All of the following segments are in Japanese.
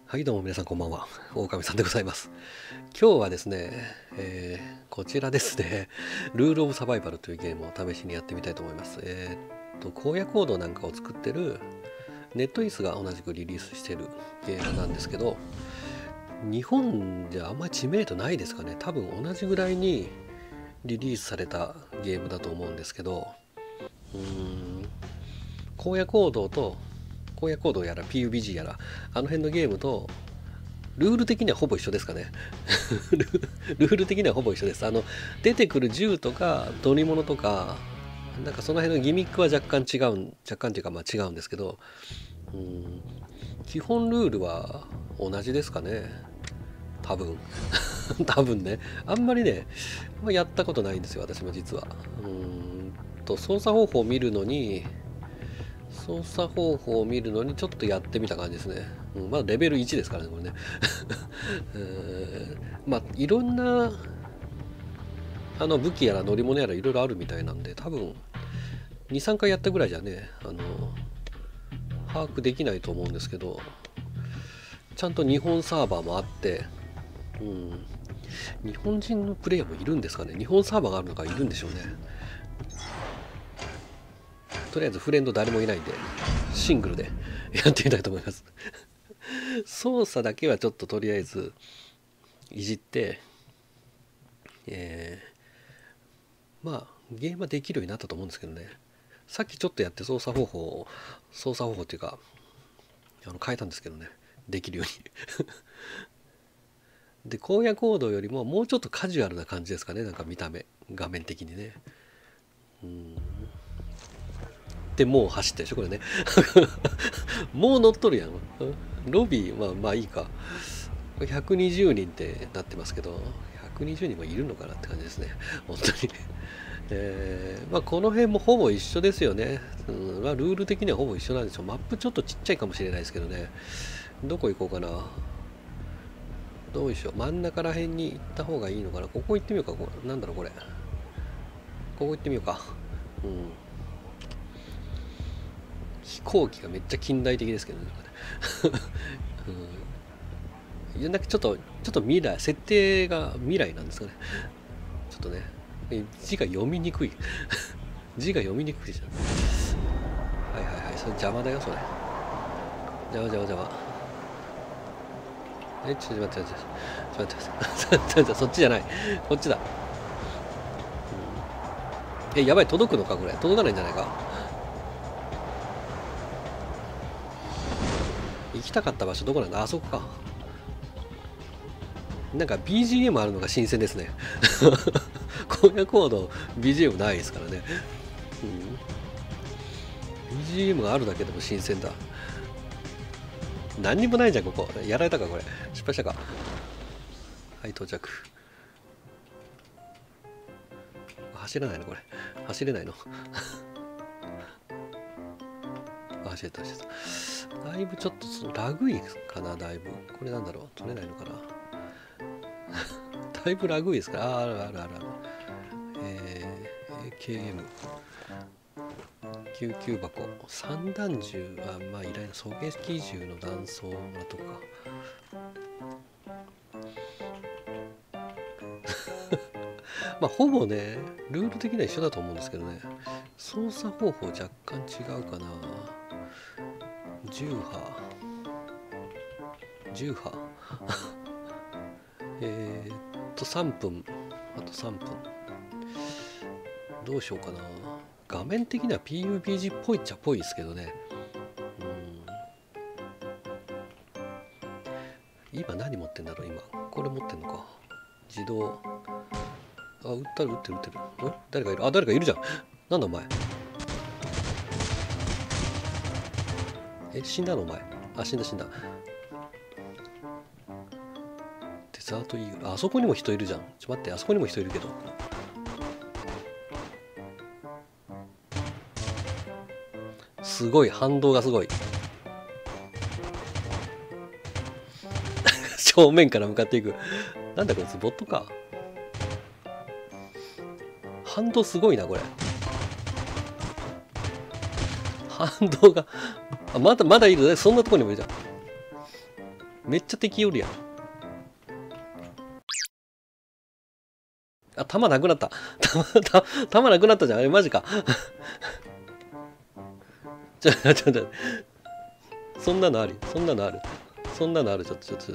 はい、どうも皆さんこんばんは。狼さんでございます。今日はですね、こちらですね、ルールオブサバイバルというゲームを試しにやってみたいと思います。荒野行動なんかを作ってるネットイースが同じくリリースしてるゲームなんですけど、日本じゃあんまり知名度ないですかね。多分同じぐらいにリリースされたゲームだと思うんですけど、荒野行動と荒野行動やら PUBG やらあの辺のゲームとルール的にはほぼ一緒ですかね。ルール的にはほぼ一緒です。出てくる銃とか乗り物とかなんかその辺のギミックは若干っていうかまあ違うんですけど、基本ルールは同じですかね、多分。多分ね、あんまりね、やったことないんですよ私も実は。操作方法を見るのにちょっとやってみた感じですね。まだレベル1ですからねこれね。まあいろんな武器やら乗り物やらいろいろあるみたいなんで、多分23回やったぐらいじゃね把握できないと思うんですけど、ちゃんと日本サーバーもあって、日本人のプレイヤーもいるんですかね。日本サーバーがあるのかいるんでしょうね。とりあえずフレンド誰もいないんでシングルでやってみたいと思います。操作だけはちょっととりあえずいじって、まあゲームはできるようになったと思うんですけどね。さっきちょっとやって操作方法っていうか変えたんですけどね、できるように。で荒野行動よりももうちょっとカジュアルな感じですかね、なんか見た目画面的にね。でもう走ってるでしょこれね。もう乗っとるやん。ロビーまあいいか。これ120人ってなってますけど、120人もいるのかなって感じですね本当に。まあこの辺もほぼ一緒ですよね。ルール的にはほぼ一緒なんでしょう。マップちょっとちっちゃいかもしれないですけどね。どこ行こうかな。どうしよう、真ん中ら辺に行った方がいいのかな。ここ行ってみようか。なんだろうこれ、ここ行ってみようか。飛行機がめっちゃ近代的ですけどね。いやなんかちょっと未来、設定が未来なんですかね。ちょっとね、字が読みにくい。字が読みにくいじゃん。はい、それ邪魔だよそれ。邪魔。ちょっと待ってそっちじゃない、こっちだ。やばい、届くのかこれ。届かないんじゃないか。行きたかった場所どこなんだ。あそこか。なんか BGM あるのが新鮮ですね。荒野行動 BGM ないですからね。BGM があるだけでも新鮮だ。何にもないじゃんここ。やられたかこれ。失敗したか。はい、到着。走らないのこれ。走れないの。走れた。だいぶちょっとラグいかな。だいぶこれなんだろう、取れないのかな。だいぶラグいですから。ある。AKM 救急箱、散弾銃はまあいらない。狙撃銃の弾倉のとか。まあほぼねルール的には一緒だと思うんですけどね。操作方法若干違うかな。10波3分、あと3分。どうしようかな。画面的には PUBG っぽいっちゃっぽいですけどね。今何持ってんだろう。今これ持ってんのか。自動。撃ってる。誰かいる。誰かいるじゃん。なんだお前。死んだのお前。死んだ。デザートイーグル。あそこにも人いるじゃん。待って、あそこにも人いるけど。すごい、反動がすごい。正面から向かっていく。なんだこいつ、ボットか。反動すごいなこれ。反動がまだいるね。そんなとこにもいるじゃん。 めっちゃ敵おるやん。あ、弾なくなった。弾なくなったじゃん。あれマジか。ちょ。そんなのある。そんなのある。ちょっと。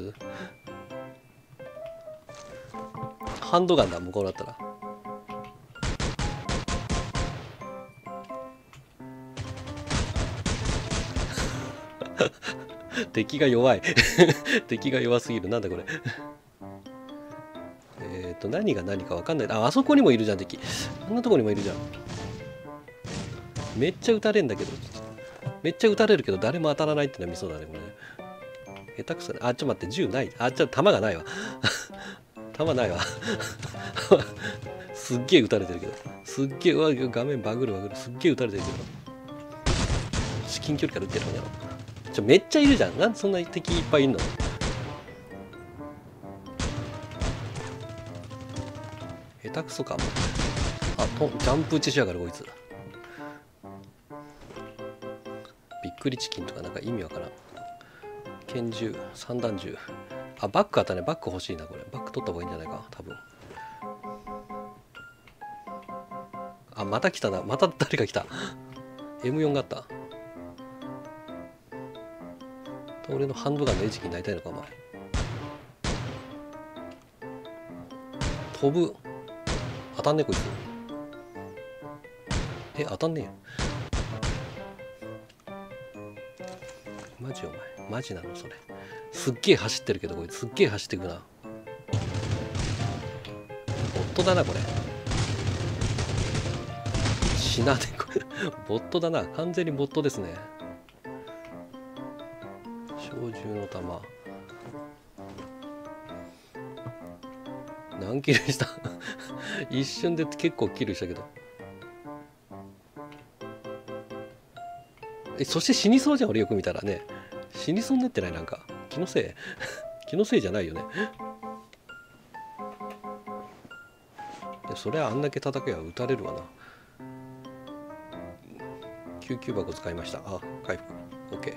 ハンドガンだ、もうこうなったら。敵が弱い。敵が弱すぎる。なんだこれ。何が何か分かんない。あそこにもいるじゃん、敵。あんなとこにもいるじゃん。めっちゃ撃たれんだけど。めっちゃ撃たれるけど、誰も当たらないってのはミソだね、これね。下手くそね。あ、ちょっと待って、銃ない。あ、弾がないわ。弾ないわ。すっげえ撃たれてるけど。すっげえ、うわ、画面バグる。すっげえ撃たれてるけど。至近距離から撃ってるんやろ。めっちゃいるじゃん。なんでそんな敵いっぱいいんの？下手くそかも。あ、ジャンプ打ちしやがるこいつ。びっくりチキンとかなんか意味わからん。拳銃、散弾銃。あ、バッグあったね。バッグ欲しいな、これ。バッグ取った方がいいんじゃないか、多分。あ、また来たな。また誰か来た。M4 があった。俺のハンドガンの餌食になりたいのか、お前。飛ぶ。当たんねえ、こいつ。当たんねえよ。マジお前。マジなのそれ。すっげえ走ってるけど、こいつ。すっげえ走ってくな。ボットだな、これ。死なねえ、これ。ボットだな。完全にボットですね。小銃の弾。何キルした一瞬で結構キルしたけど。そして死にそうじゃん、俺よく見たらね。死にそうになってない？なんか気のせい気のせいじゃないよね。でそりゃあんだけ叩けば撃たれるわな。救急箱使いました。あ、回復 OK。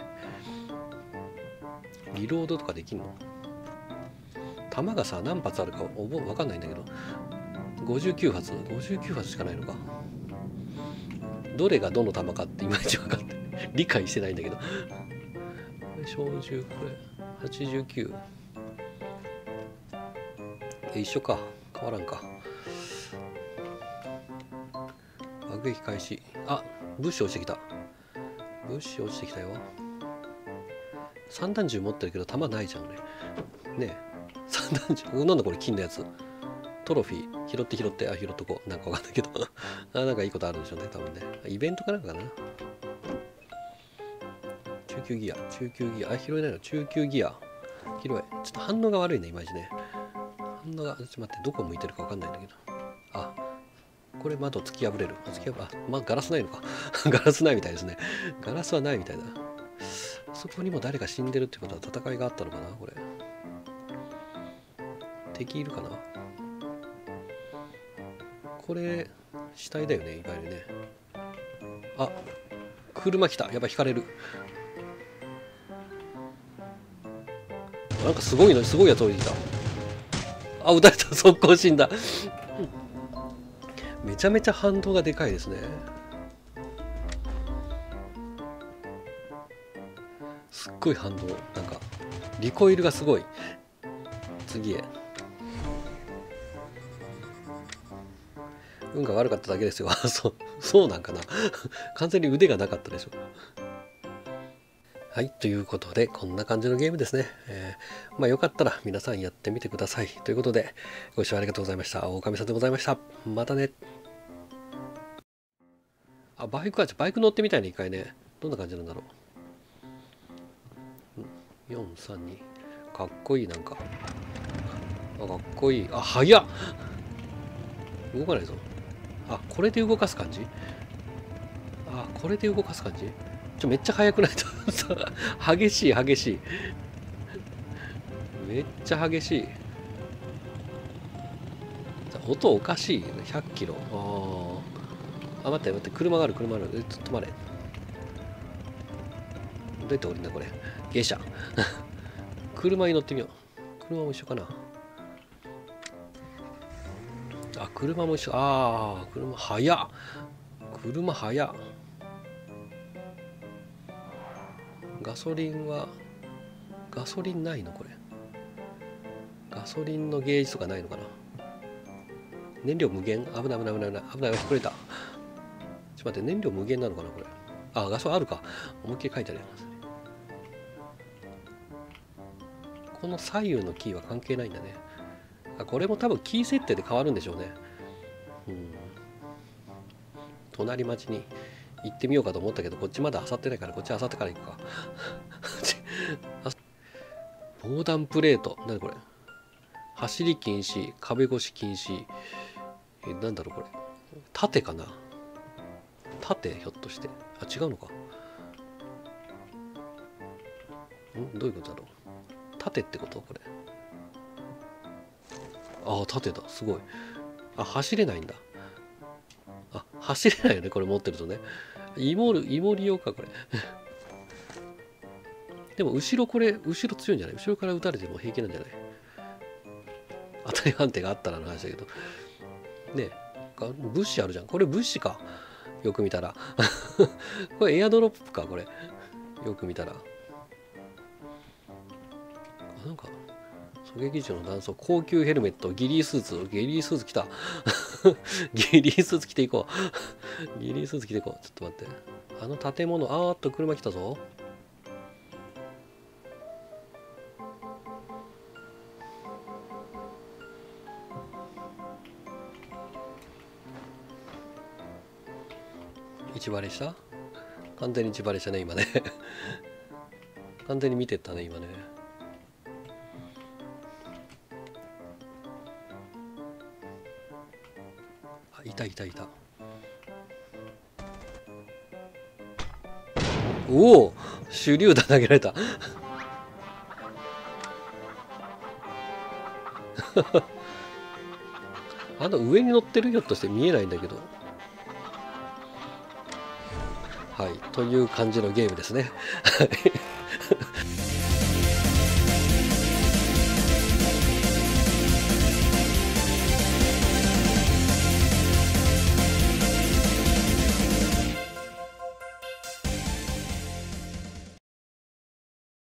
リロードとかできんの？弾がさ何発あるか分かんないんだけど、59発しかないのか。どれがどの弾かっていまいち分かって理解してないんだけど。小銃これ89。一緒か、変わらんか。爆撃開始。あ、物資落ちてきた。物資落ちてきたよ。散弾銃持ってるけど弾ないじゃん俺。ねえ、散弾銃なんだこれ、金のやつ。トロフィー拾って、あ、拾っとこう。なんかわかんないけどあ、なんかいいことあるでしょうね、多分ね。イベントかなんかな。中級ギア、あ、拾えないの。中級ギア拾え。ちょっと反応が悪いね、いまいちね。反応が、ちょっと待って、どこ向いてるかわかんないんだけど。あ、これ窓突き破れる。ガラスないのかガラスないみたいですね。ガラスはないみたいだ。そこにも誰か死んでるってことは戦いがあったのかな、これ。敵いるかな。これ死体だよね、いわゆるね。あ、車来た。やばい、引かれる。なんかすごいやつ降りてきた。あ、撃たれた。速攻死んだめちゃめちゃ反動がでかいですね。すっごい反動。なんかリコイルがすごい。次へ。運が悪かっただけですよそうなんかな完全に腕がなかったでしょ。はい、ということでこんな感じのゲームですね。まあよかったら皆さんやってみてくださいということで、ご視聴ありがとうございました。狼さんでございました。またね。あ、バイク乗ってみたいね、一回ね。どんな感じなんだろう。432。かっこいい。なんかかっこいい。あ、速っ。動かないぞ。あ、これで動かす感じ。あ、これで動かす感じ。めっちゃ速くないと激しい。めっちゃ激しい。音おかしい。100キロ。あ、待って、車がある。止まれ。どうやって降りんだこれ。下車車に乗ってみよう。車も一緒かな。あ、車も一緒。ああ、車速っ。車速っ。ガソリンないのこれ。ガソリンのゲージとかないのかな。燃料無限。危ない危ない危ない危ない危ない。ひっくれた。ちょっと待って、燃料無限なのかなこれ。あ、ガソリンあるか。思いっきり書いてあります。この左右のキーは関係ないんだね。あ、これも多分キー設定で変わるんでしょうね。隣町に行ってみようかと思ったけど、こっちまだ漁ってないから、こっち漁ってから行くか。防弾プレート。何これ。走り禁止、壁越し禁止。なんだろうこれ。縦かな。縦ひょっとして。あ、違うのか。どういうことだろう。縦ってことこれ。ああ、縦だ。すごい。あ、走れないんだ。あ、走れないよね、これ持ってるとね。イモリ用か、これ。でも、後ろ強いんじゃない？後ろから撃たれても平気なんじゃない？当たり判定があったらの話だけど。ねえ、物資あるじゃん。これ物資か。よく見たら。これエアドロップか、これ。よく見たら。なんか、狙撃手の弾倉、高級ヘルメット、ゲリースーツ来た。ゲリースーツ着ていこう。ゲリースーツ着ていこう。ちょっと待って。あの建物、車来たぞ。一バレした？完全に一バレしたね、今ね。完全に見てったね、今ね。いた。おお、手榴弾投げられた。上に乗ってるひょっとして見えないんだけど。はい、という感じのゲームですね。